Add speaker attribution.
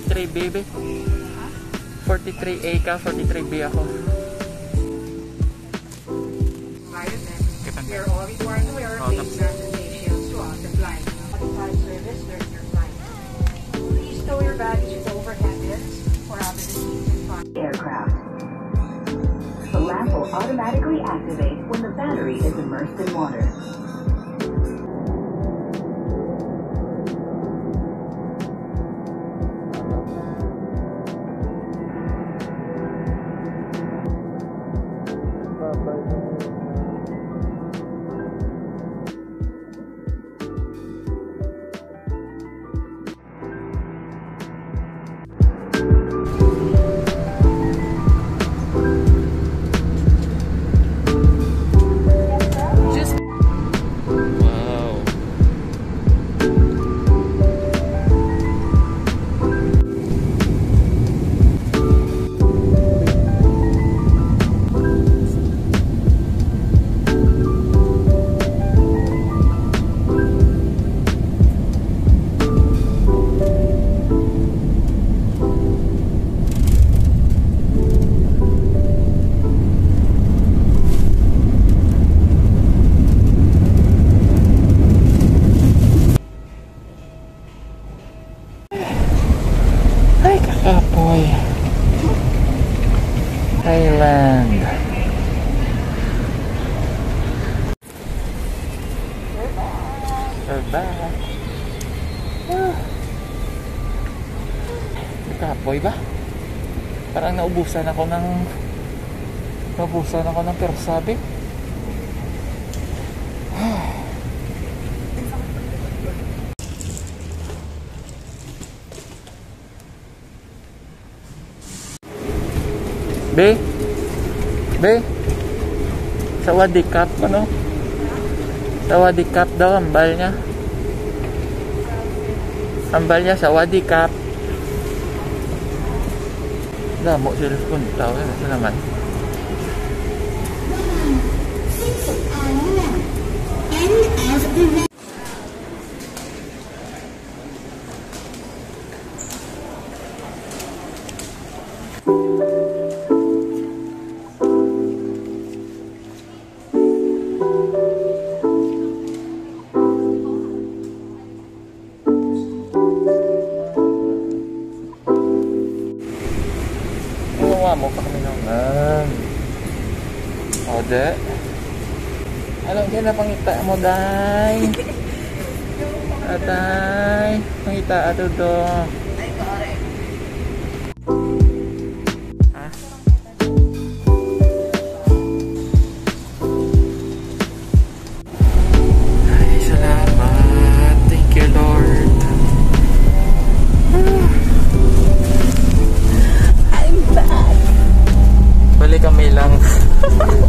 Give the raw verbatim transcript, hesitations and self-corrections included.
Speaker 1: forty-three B, be. forty-three A ka, forty-three B ako.
Speaker 2: We are all required to wear face masks and face shields throughout the flight. Notify service during your flight. Please stow your baggage with overhead bins or other seats in front of the aircraft. The lamp will automatically activate when the battery is immersed in water.
Speaker 1: Apoy Thailand. We're back. Ah. Kapoy ba? Parang naubusan ako ng naubusan ako ng persabi. Be, be, sawadikap, ano? Sawadikap daw, ambal niya. Ambal niya, sawadikap. Damo, cellphone tao, yan, ito naman. Mo pa kami naman. O, de. Anong kaya na pangita mo, day? Atay. Pangita ato do. Ha? Ay, salamat. Thank you, Lord. I'm back. Balik kami lang.